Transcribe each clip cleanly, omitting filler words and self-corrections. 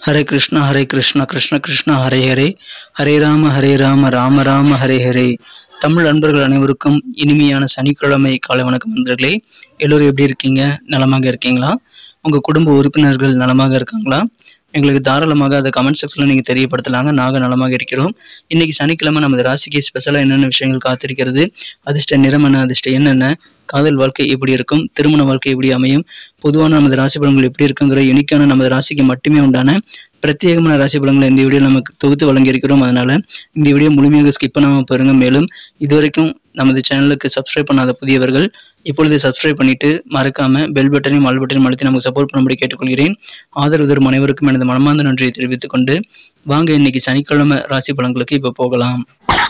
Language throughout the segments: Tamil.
ஹரே கிருஷ்ணா கிருஷ்ண கிருஷ்ணா ஹரே ஹரே, ஹரே ராம ராம ராம ஹரே ஹரே. தமிழ் நண்பர்கள் அனைவருக்கும் இனிமையான சனிக்கிழமை காலை வணக்கம் நண்பர்களே. எல்லோரும் எப்படி இருக்கீங்க? நலமாக இருக்கீங்களா? உங்கள் குடும்ப உறுப்பினர்கள் நலமாக இருக்காங்களா? எங்களுக்கு தாராளமாக அதை கமெண்ட் செக்ஷனில் நீங்கள் தெரியப்படுத்தலாங்க. நாங்கள் நலமாக இருக்கிறோம். இன்னைக்கு சனிக்கிழமை நமது ராசிக்கு ஸ்பெஷலாக என்னென்ன விஷயங்கள் காத்திருக்கிறது, அதிர்ஷ்ட நிறம் என்ன, அதிர்ஷ்ட என்னென்ன, காதல் வாழ்க்கை எப்படி இருக்கும், திருமண வாழ்க்கை எப்படி அமையும், பொதுவான நமது ராசி பலன்கள் எப்படி இருக்குங்கிற யூனிக்கான நமது ராசிக்கு மட்டுமே உண்டான பிரத்யேகமான ராசி பலன்களை இந்த வீடியோ நமக்கு தொகுத்து வழங்கியிருக்கிறோம். அதனால இந்த வீடியோ முழுமையாக ஸ்கிப் பண்ணாமல் பாருங்க. மேலும் இதுவரைக்கும் நமது சேனலுக்கு சப்ஸ்கிரைப் பண்ணாத புதியவர்கள் இப்பொழுது சப்ஸ்கிரைப் பண்ணிட்டு மறக்காம பெல் பட்டனையும் ஆல் பட்டனையும் அழுத்தி நமக்கு சப்போர்ட் பண்ணும்படி கேட்டுக்கொள்கிறேன். ஆதரவு தரும் அனைவருக்கும் எனது மனமார்ந்த நன்றியை தெரிவித்துக் கொண்டு வாங்க இன்னைக்கு சனிக்கிழமை ராசி பலன்களுக்கு இப்ப போகலாம்.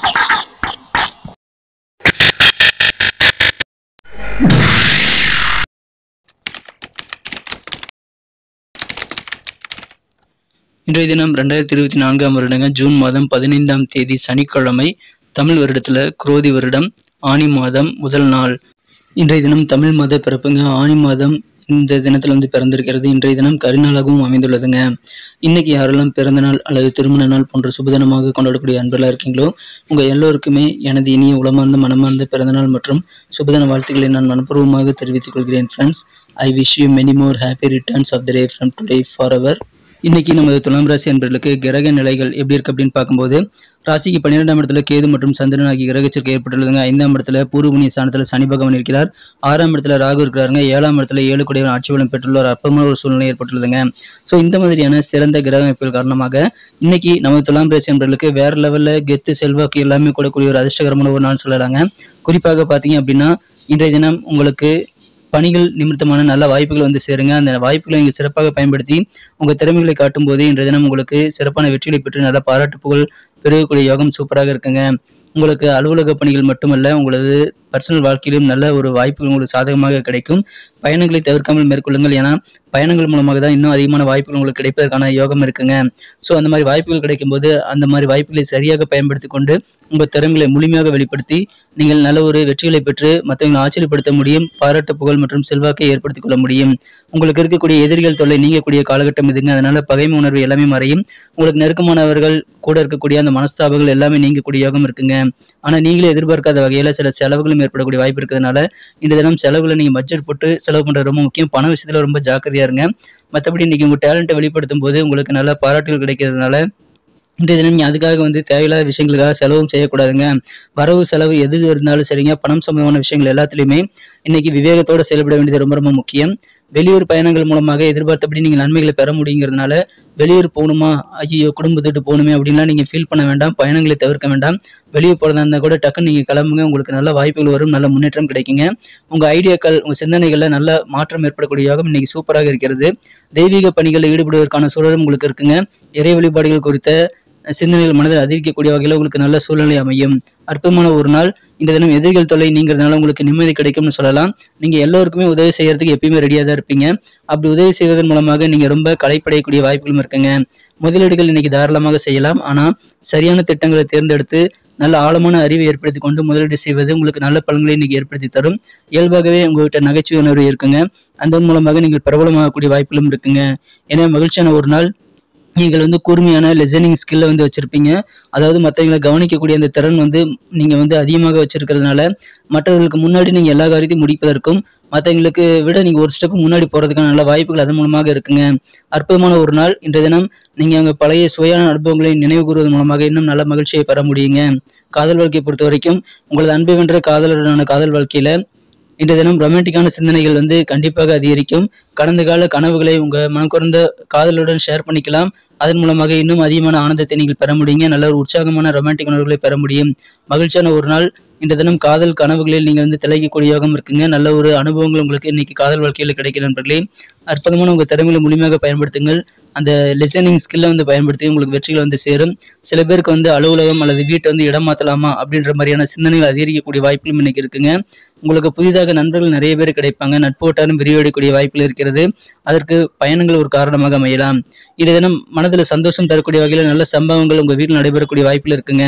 இன்றைய தினம் 2024 வருடங்க ஜூன் மாதம் 15ஆம் தேதி சனிக்கிழமை. தமிழ் வருடத்துல குரோதி வருடம் ஆனி மாதம் முதல் நாள். இன்றைய தினம் தமிழ் மாத பிறப்புங்க. ஆனி மாதம் இந்த தினத்துல பிறந்திருக்கிறது. இன்றைய தினம் கரிநாளாகவும் அமைந்துள்ளதுங்க. இன்னைக்கு யாரெல்லாம் பிறந்த நாள் அல்லது திருமண நாள் போன்ற சுபதினமாக கொண்டாடக்கூடிய அன்பர்களா இருக்கீங்களோ உங்க எல்லோருக்குமே எனது இனிய உளமார்ந்த மனமார்ந்த பிறந்தநாள் மற்றும் சுபதின வாழ்த்துக்களை நான் மனப்பூர்வமாக தெரிவித்துக் கொள்கிறேன். Friends, I wish you many more happy returns of the day from today forever. இன்னைக்கு நமது துலாம் ராசி அன்பர்களுக்கு கிரக நிலைகள் எப்படி இருக்கு அப்படின்னு பார்க்கும்போது, ராசிக்கு 12ஆம் இடத்துல கேது மற்றும் சந்திரன் ஆகிய கிரகச்சேர்க்கை ஏற்பட்டுள்ளதுங்க. 5ஆம் இடத்துல பூர்வ புண்ணிய ஸ்தானத்துல சனி பகவான் இருக்கிறார். 6ஆம் இடத்துல ராகு இருக்கிறாருங்க. 7ஆம் இடத்துல 7 கூடியவன் ஆட்சி பலம் பெற்றுள்ள ஒரு அற்பமான ஒரு சூழ்நிலை ஏற்பட்டுள்ளதுங்க. ஸோ இந்த மாதிரியான சிறந்த கிரக அமைப்புகள் காரணமாக இன்னைக்கு நமது துலாம் ராசி அன்பர்களுக்கு வேற லெவல்ல கெத்து செல்வாக்கு எல்லாமே கூடக்கூடிய ஒரு அதிர்ஷ்டகரமான ஒரு நாள் சொல்லலாங்க. குறிப்பாக பார்த்தீங்க அப்படின்னா இன்றைய தினம் உங்களுக்கு பணிகள் நிமித்தமான நல்ல வாய்ப்புகள் சேருங்க. அந்த வாய்ப்புகளை நீங்கள் சிறப்பாக பயன்படுத்தி உங்கள் திறமைகளை காட்டும் போது இன்றைய தினம் உங்களுக்கு சிறப்பான வெற்றிகளை பெற்று நல்ல பாராட்டு புகழ் பெருகக்கூடிய யோகம் சூப்பராக இருக்குங்க. உங்களுக்கு அலுவலக பணிகள் மட்டுமல்ல, உங்களது பர்சனல் வாழ்க்கையிலும் நல்ல ஒரு வாய்ப்புகள் உங்களுக்கு சாதகமாக கிடைக்கும். பயணங்களை தவிர்க்காமல் மேற்கொள்ளுங்கள். ஏன்னா பயணங்கள் மூலமாக தான் இன்னும் அதிகமான வாய்ப்புகள் உங்களுக்கு கிடைப்பதற்கான யோகம் இருக்குங்க. ஸோ அந்த மாதிரி வாய்ப்புகள் கிடைக்கும் போது அந்த மாதிரி வாய்ப்புகளை சரியாக பயன்படுத்தி கொண்டு உங்கள் திறமைகளை முழுமையாக வெளிப்படுத்தி நீங்கள் நல்ல ஒரு வெற்றிகளை பெற்று மற்றவங்களை ஆச்சரியப்படுத்த முடியும். பாராட்டு புகழ் மற்றும் செல்வாக்கை ஏற்படுத்திக் கொள்ள முடியும். உங்களுக்கு இருக்கக்கூடிய எதிரிகள் தொல்லை நீங்கக்கூடிய காலகட்டம் இதுங்க. அதனால பகைமை உணர்வு எல்லாமே மறையும். உங்களுக்கு நெருக்கமானவர்கள் கூட இருக்கக்கூடிய அந்த மனஸ்தாபங்கள் எல்லாமே நீங்கக்கூடிய யோகம் இருக்குங்க. ஆனா நீங்களே எதிர்பார்க்காத வகையில சில செலவுகளும் ஏற்படக்கூடிய வாய்ப்பு இருக்கிறதுனால இந்த தினம் செலவுகளை நீங்க பட்ஜெட் போட்டு செலவு பண்றது ரொம்ப முக்கியம். பண விஷயத்துல ரொம்ப ஜாக்கிரதையா இருங்க. மற்றபடி இன்னைக்கு உங்க டேலண்ட்டை வெளிப்படுத்தும் போது உங்களுக்கு நல்ல பாராட்டுகள் கிடைக்கிறதுனால இன்றைய தினம் நீ அதுக்காக தேவையில்லாத விஷயங்களுக்காக செலவும் செய்யக்கூடாதுங்க. வரவு செலவு எது இருந்தாலும் சரிங்க, பணம் சம்பந்தமான விஷயங்கள் எல்லாத்துலேயுமே இன்னைக்கு விவேகத்தோடு செயல்பட வேண்டியது ரொம்ப ரொம்ப முக்கியம். வெளியூர் பயணங்கள் மூலமாக எதிர்பார்த்தபடி நீங்கள் நன்மைகளை பெற முடியுங்கிறதுனால வெளியூர் போகணுமா, ஐயோ குடும்பத்துட்டு போகணுமே அப்படின்லாம் நீங்கள் ஃபீல் பண்ண வேண்டாம். பயணங்களை தவிர்க்க வேண்டாம். வெளியூர் போகிறதா இருந்தால் கூட டக்குன்னு நீங்கள் கிளம்புங்க. உங்களுக்கு நல்ல வாய்ப்புகள் வரும், நல்ல முன்னேற்றம் கிடைக்குங்க. உங்கள் ஐடியாக்கள், உங்கள் சிந்தனைகளில் நல்ல மாற்றம் ஏற்படக்கூடிய யோகம் இன்னைக்கு சூப்பராக இருக்கிறது. தெய்வீக பணிகளில் ஈடுபடுவதற்கான சூழலும் உங்களுக்கு இருக்குங்க. இறை வழிபாடுகள் குறித்த சிந்தனைகள் மனதில் அதிகரிக்கக்கூடிய வகையில் உங்களுக்கு நல்ல சூழ்நிலை அமையும். அற்புதமான ஒரு நாள். இந்த தினம் எதிரிகள் தொல்லை நீங்கிறதுனால உங்களுக்கு நிம்மதி கிடைக்கும்னு சொல்லலாம். நீங்க எல்லோருக்குமே உதவி செய்யறதுக்கு எப்பயுமே ரெடியா தான் இருப்பீங்க. அப்படி உதவி செய்வதன் மூலமாக நீங்க ரொம்ப களைப்படையக்கூடிய வாய்ப்புகளும் இருக்குங்க. முதலீடுகள் இன்னைக்கு தாராளமாக செய்யலாம். ஆனா சரியான திட்டங்களை தேர்ந்தெடுத்து நல்ல ஆழமான அறிவை ஏற்படுத்தி கொண்டு முதலீடு செய்வது உங்களுக்கு நல்ல பலன்களை இன்னைக்கு ஏற்படுத்தி தரும். இயல்பாகவே உங்ககிட்ட நகைச்சுவை உணர்வு இருக்குங்க. அதன் மூலமாக நீங்கள் பிரபலமாகக்கூடிய வாய்ப்புகளும் இருக்குங்க. ஏன்னா மகிழ்ச்சியான ஒரு நாள். நீங்கள் கூர்மையான லிசனிங் ஸ்கில்லை வச்சிருப்பீங்க. அதாவது மற்றவங்களை கவனிக்கக்கூடிய அந்த திறன் நீங்க அதிகமாக வச்சிருக்கிறதுனால மற்றவர்களுக்கு முன்னாடி நீங்க எல்லா காரியத்தையும் முடிப்பதற்கும் மற்றவங்களுக்கு விட நீங்க ஒரு ஸ்டெப் முன்னாடி போறதுக்கான நல்ல வாய்ப்புகள் அதன் மூலமாக இருக்குங்க. அற்புதமான ஒரு நாள். இன்றைய தினம் நீங்க அவங்க பழைய சுவையான அனுபவங்களை நினைவு கூறுவதன் மூலமாக இன்னும் நல்ல மகிழ்ச்சியை பெற முடியுங்க. காதல் வாழ்க்கையை பொறுத்த வரைக்கும் உங்களது அன்பை வென்ற காதலருடனான காதல் வாழ்க்கையில இன்றைய தினம் ரொமான்டிக்கான சிந்தனைகள் கண்டிப்பாக அதிகரிக்கும். கடந்த கால கனவுகளை உங்க மனக்குறந்த காதலுடன் ஷேர் பண்ணிக்கலாம். அதன் மூலமாக இன்னும் அதிகமான ஆனந்தத்தை நீங்கள் பெற முடியுங்க. நல்ல ஒரு உற்சாகமான ரொமான்டிக் உணர்வுகளை பெற முடியும். மகிழ்ச்சியான ஒரு நாள். இன்றைய தினம் காதல் கனவுகளில் நீங்கள் திளைக்கக்கூடிய யோகம் இருக்குங்க. நல்ல ஒரு அனுபவங்கள் உங்களுக்கு இன்னைக்கு காதல் வாழ்க்கையில் கிடைக்கிற நண்பர்களே. அற்புதமான உங்க திறமைகளை முழுமையாக பயன்படுத்துங்கள். அந்த லிசனிங் ஸ்கில்லை பயன்படுத்தி உங்களுக்கு வெற்றிகள் சேரும். சில பேருக்கு அலுவலகம் அல்லது வீட்டை இடம் மாற்றலாமா அப்படின்ற மாதிரியான சிந்தனைகள் அதிகரிக்கக்கூடிய வாய்ப்புகளும் இன்னைக்கு இருக்குங்க. உங்களுக்கு புதிதாக நண்பர்கள் நிறைய பேர் கிடைப்பாங்க. நட்பு வட்டாரம் விரிவடையக்கூடிய வாய்ப்புகள் இருக்கிறது. அதற்கு பயணங்கள் ஒரு காரணமாக அமையலாம். இன்றைய தினம் மனதில் சந்தோஷம் தரக்கூடிய வகையில் நல்ல சம்பவங்கள் உங்க வீட்டில் நடைபெறக்கூடிய வாய்ப்புகள் இருக்குங்க.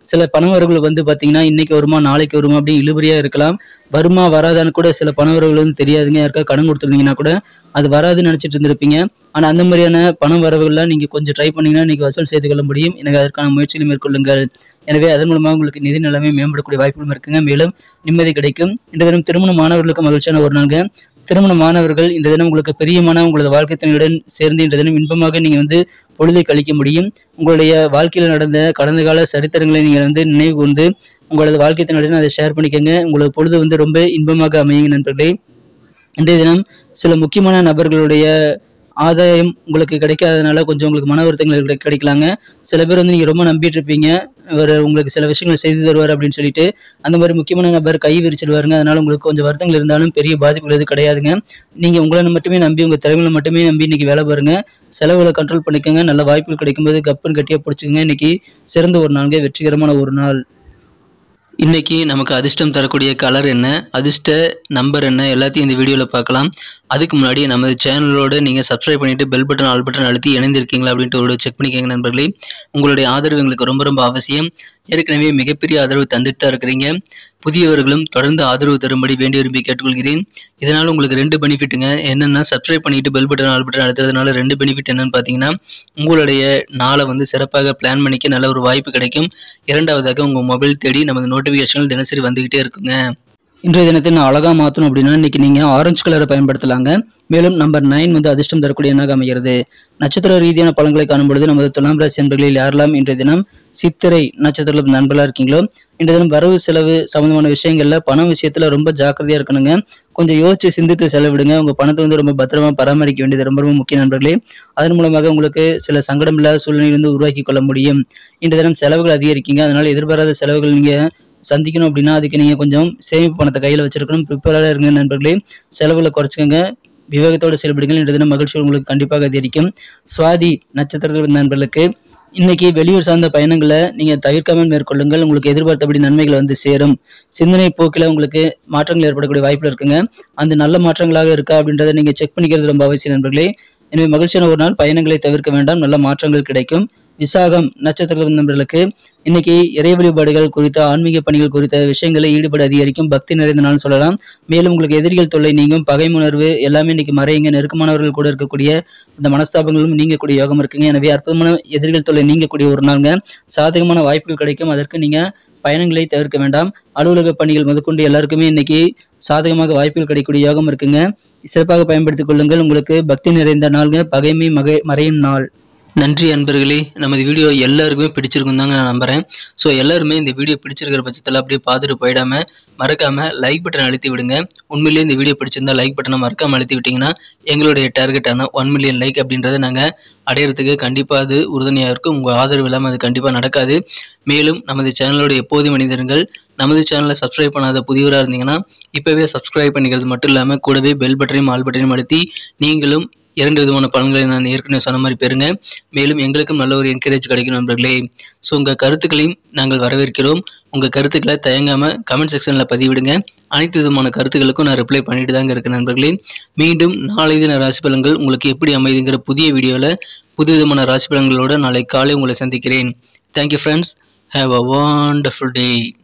சில பணவரவுகள் வந்து பார்த்தீங்கன்னா இன்னைக்கு வருமா நாளைக்கு வருமா அப்படின்னு இழுபறியாக இருக்கலாம். வருமா வராதான்னு கூட சில பணவரவுகள் வந்து தெரியாதுங்க. யாருக்கா கடன் கொடுத்துருந்தீங்கன்னா கூட அது வராதுன்னு நினச்சிட்டு இருந்திருப்பீங்க. ஆனால் அந்த மாதிரியான பண வரவுகள்லாம் நீங்கள் கொஞ்சம் ட்ரை பண்ணீங்கன்னா இன்னைக்கு வசூல் செய்து கொள்ள முடியும். எனவே அதற்கான முயற்சிகளை மேற்கொள்ளுங்கள். எனவே அதன் மூலமாக உங்களுக்கு நிதி நிலைமை மேம்படக்கூடிய வாய்ப்புகளும் இருக்குங்க. மேலும் நிம்மதி கிடைக்கும். இந்த தினம் திருமண மாணவர்களுக்கு மகிழ்ச்சியான ஒரு நாளுங்க. திருமண மாணவர்கள் இந்த தினம் உங்களுக்கு பிரியமான உங்களது வாழ்க்கை துணையுடன் சேர்ந்து இந்த தினம் இன்பமாக நீங்க வந்து பொழுதை கழிக்க முடியும். உங்களுடைய வாழ்க்கையில் நடந்த கடந்த கால சரித்திரங்களை நீங்க வந்து நினைவு கூர்ந்து உங்களது வாழ்க்கை துணையுடன் அதை ஷேர் பண்ணிக்கங்க. உங்களது பொழுது வந்து ரொம்ப இன்பமாக அமையுங்க நண்பர்களே. இன்றைய தினம் சில முக்கியமான நபர்களுடைய ஆதாயம் உங்களுக்கு கிடைக்காதனால கொஞ்சம் உங்களுக்கு மன வருத்தங்கள் கிடைக்கலாங்க. சில பேர் வந்து நீங்க ரொம்ப நம்பிட்டு இருப்பீங்க, இவர் உங்களுக்கு சில விஷயங்கள் செய்து தருவார் அப்படின்னு சொல்லிட்டு அந்த மாதிரி முக்கியமான நபர் கை விரிச்சிடுவாருங்க. அதனால உங்களுக்கு கொஞ்சம் வருத்தங்கள் இருந்தாலும் பெரிய பாதிப்புகள் எதுவும் கிடையாதுங்க. நீங்க உங்களை மட்டுமே நம்பி உங்க திறமைகளை மட்டுமே நம்பி இன்னைக்கு வேலை பாருங்க. செலவுகளை கண்ட்ரோல் பண்ணிக்கோங்க. நல்ல வாய்ப்புகள் கிடைக்கும்போது கப்புன்னு கட்டியா பிடிச்சிக்கங்க. இன்னைக்கு சிறந்த ஒரு நாளுங்க, வெற்றிகரமான ஒரு நாள். இன்னைக்கு நமக்கு அதிர்ஷ்டம் தரக்கூடிய கலர் என்ன, அதிர்ஷ்ட நம்பர் என்ன, எல்லாத்தையும் இந்த வீடியோவில் பார்க்கலாம். அதுக்கு முன்னாடி நமது சேனலோட நீங்கள் சப்ஸ்கிரைப் பண்ணிவிட்டு பெல் பட்டன் ஆல் பட்டன் அழுத்தி இணைந்திருக்கீங்களா அப்படின்ட்டு ஒரு செக் பண்ணிக்கோங்க நண்பர்களே. உங்களுடைய ஆதரவு எங்களுக்கு ரொம்ப ரொம்ப அவசியம். ஏற்கனவே மிகப்பெரிய ஆதரவு தந்துட்டு தான் இருக்கிறீங்க. புதியவர்களும் தொடர்ந்து ஆதரவு தரும்படி வேண்டி விரும்பி கேட்டுக்கொள்கிறேன். இதனால் உங்களுக்கு 2 பெனிஃபிட்டுங்க. என்னென்னா சப்ஸ்கிரைப் பண்ணிவிட்டு பெல் பட்டன் ஆல் பட்டன் அழுத்துறதுனால 2 பெனிஃபிட் என்னென்னு பார்த்தீங்கன்னா, உங்களுடைய நாளை வந்து சிறப்பாக பிளான் பண்ணிக்க நல்ல ஒரு வாய்ப்பு கிடைக்கும். இரண்டாவதாக உங்கள் மொபைல் தேடி நமது நோட்டிஃபிகேஷன்கள் தினசரி வந்துக்கிட்டே இருக்குங்க. இன்றைய தினத்தை நான் அழகாக மாற்றணும் அப்படின்னா இன்னைக்கு நீங்கள் ஆரஞ்சு கலரை பயன்படுத்தலாங்க. மேலும் நம்பர் 9 வந்து அதிர்ஷ்டம் தரக்கூடிய எண்ணாக அமைகிறது. நட்சத்திர ரீதியான பலன்களை காணும்பொழுது நமது துலாம் ராசி நண்பர்களில் யாரெல்லாம் இன்றைய தினம் சித்திரை நட்சத்திர நண்பர்களாக இருக்கீங்களோ இன்றைய தினம் வரவு செலவு சம்பந்தமான விஷயங்கள்ல பணம் விஷயத்துல ரொம்ப ஜாக்கிரதையா இருக்கணுங்க. கொஞ்சம் யோசிச்சு சிந்தித்து செலவிடுங்க. உங்க பணத்தை வந்து ரொம்ப பத்திரமா பராமரிக்க வேண்டியது ரொம்ப ரொம்ப முக்கிய நண்பர்களே. அதன் மூலமாக உங்களுக்கு சில சங்கடம் இல்லாத சூழ்நிலை வந்து உருவாக்கி கொள்ள முடியும். இன்றைய தினம் செலவுகள் அதிகரிக்கீங்க. அதனால எதிர்பாராத செலவுகள் நீங்க சந்திக்கணும் அப்படின்னா அதுக்கு நீங்க கொஞ்சம் சேமிப்பு பணத்தை கையில வச்சிருக்கணும். ப்ரிப்பேராக இருங்க நண்பர்களே. செலவுகளை குறைச்சிக்கோங்க. விவேகத்தோடு செயல்படுங்கள். இன்றைய தினம் மகிழ்ச்சி உங்களுக்கு கண்டிப்பாக அதிகரிக்கும். சுவாதி நட்சத்திரத்தில் நண்பர்களுக்கு இன்னைக்கு வெளியூர் சார்ந்த பயணங்களை நீங்க தவிர்க்காமல் மேற்கொள்ளுங்கள். உங்களுக்கு எதிர்பார்த்தபடி நன்மைகள் வந்து சேரும். சிந்தனை போக்கில உங்களுக்கு மாற்றங்கள் ஏற்படக்கூடிய வாய்ப்புகள் இருக்குங்க. அந்த நல்ல மாற்றங்களாக இருக்கா அப்படின்றத நீங்க செக் பண்ணிக்கிறது ரொம்ப அவசியம் நண்பர்களே. எனவே மகிழ்ச்சியான ஒரு நாள். பயணங்களை தவிர்க்க வேண்டாம். நல்ல மாற்றங்கள் கிடைக்கும். விசாகம் நட்சத்திர நண்பர்களுக்கு இன்னைக்கு இறை வழிபாடுகள் குறித்த ஆன்மீக பணிகள் குறித்த விஷயங்களை ஈடுபாடு அதிகரிக்கும். பக்தி நிறைந்த நாள் சொல்லலாம். மேலும் உங்களுக்கு எதிரிகள் தொல்லை நீங்கும். பகைமுணர்வு எல்லாமே இன்னைக்கு மறையுங்க. நெருக்கமானவர்கள் கூட இருக்கக்கூடிய இந்த மனஸ்தாபங்களும் நீங்கக்கூடிய யோகம் இருக்குங்க. எனவே அற்புதமான எதிரிகள் தொல்லை நீங்கக்கூடிய ஒரு நாளுங்க. சாதகமான வாய்ப்புகள் கிடைக்கும். அதற்கு நீங்க பயணங்களை தவிர்க்க வேண்டாம். அலுவலக பணிகள் முதற்கொண்டு எல்லாருக்குமே இன்னைக்கு சாதகமாக வாய்ப்புகள் கிடைக்கக்கூடிய யோகம் இருக்குங்க. சிறப்பாக பயன்படுத்திக் கொள்ளுங்கள். உங்களுக்கு பக்தி நிறைந்த நாளுங்க. பகைமை மறையும் நாள். நன்றி அன்பர்களே. நமது வீடியோ எல்லாருக்குமே பிடிச்சிருக்கும் தாங்க நான் நம்புறேன். ஸோ எல்லாருமே இந்த வீடியோ பிடிச்சிருக்கிற பட்சத்தில் அப்படியே பார்த்துட்டு போயிடாம மறக்காம லைக் பட்டன் அழுத்தி விடுங்க. உண்மையிலேயே இந்த வீடியோ பிடிச்சிருந்தா லைக் பட்டனை மறக்காம அழுத்தி விட்டீங்கன்னா எங்களுடைய டார்கெட்டான 1 மில்லியன் லைக் அப்படின்றத நாங்கள் அடையிறதுக்கு கண்டிப்பாக அது உறுதுணையாக இருக்கும். உங்கள் ஆதரவு இல்லாமல் அது கண்டிப்பாக நடக்காது. மேலும் நமது சேனலோட எப்போதும் மனிதர்கள் நமது சேனலை சப்ஸ்கிரைப் பண்ணாத புதியவராக இருந்தீங்கன்னா இப்போவே சப்ஸ்கிரைப் பண்ணிக்கிறது மட்டும் இல்லாமல் கூடவே பெல் பட்டனையும் ஆல் பட்டனையும் அழுத்தி நீங்களும் 2 விதமான பலன்களை நான் ஏற்கனவே சொன்ன மாதிரி பெறுங்க. மேலும் எங்களுக்கும் நல்ல ஒரு என்கரேஜ் கிடைக்கும் நண்பர்களே. ஸோ உங்கள் கருத்துக்களையும் நாங்கள் வரவேற்கிறோம். உங்கள் கருத்துக்களை தயங்காமல் கமெண்ட் செக்ஷனில் பதிவிடுங்க. அனைத்து விதமான கருத்துக்களுக்கும் நான் ரிப்ளை பண்ணிட்டு தாங்க இருக்கேன் நண்பர்களே. மீண்டும் நாளை தின ராசி பலன்கள் உங்களுக்கு எப்படி அமைதுங்கிற புதிய வீடியோவில் புது விதமான ராசி பலன்களோடு நாளை காலை உங்களை சந்திக்கிறேன். Thank you friends. Have a wonderful day.